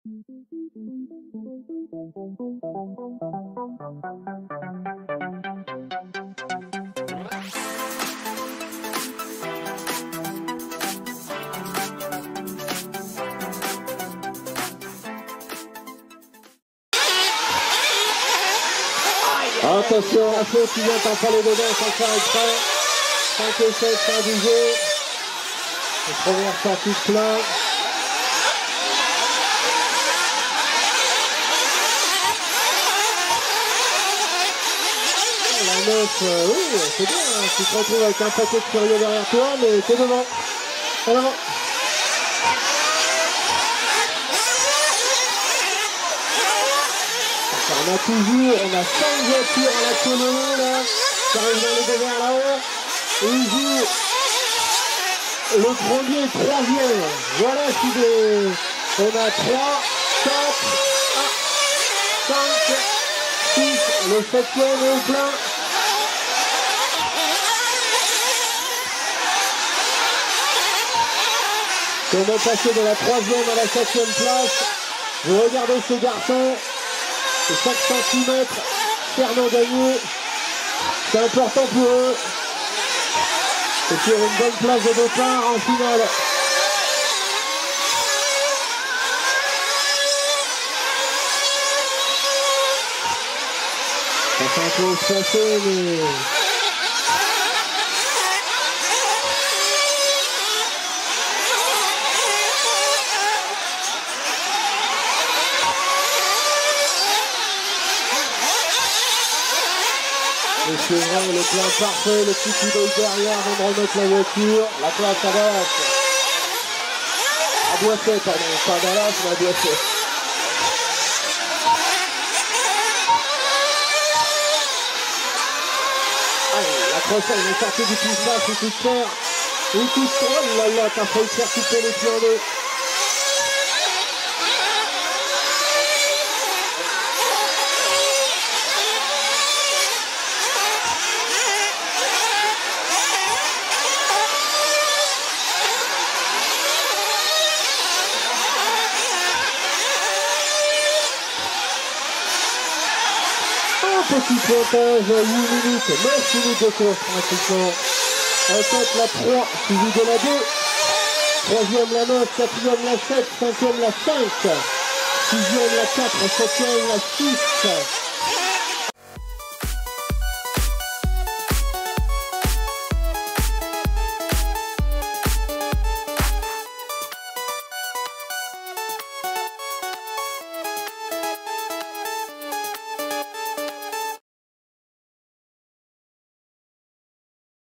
Attention, la faute qui vient t'enfaller dedans sans faire exprès. 5 et 7, fin du jeu. La première sortie de plein. La 9, oui, c'est bien, hein. Tu te retrouves avec un paquet de curieux derrière toi, mais t'es devant. En avant. On a 5 voitures à la colonie là, qui arrivent dans les deux vers là-haut. Et ils jouent le premier et troisième. Voilà on a 3, 4, 5, 6, le 7e est au plein. Comment passer de la 3e à la 7e place? Vous regardez ces garçons. C'est 5 cm, Fernand gagné, c'est important pour eux. Et sur une bonne place de départ en finale. Ça fait un peu espacé, mais... Et c'est vrai, le plein parfait, le petit coup d'œil derrière, on va remettre la voiture, la place à Dallas. À Boisset, pardon, pas à Dallas, mais à Boisset. Allez, la croissance est sortie du poussage, il coûte cher. Il coûte cher, oh là là, t'as failli faire couper les pieds en deux. Petit pointage, 8 minutes, 9 minutes de course pratiquement. En tête la 3, suivi de la 2. 3e la 9, 4e la 7, 5e la 5. 6e la 4, 7e la 6.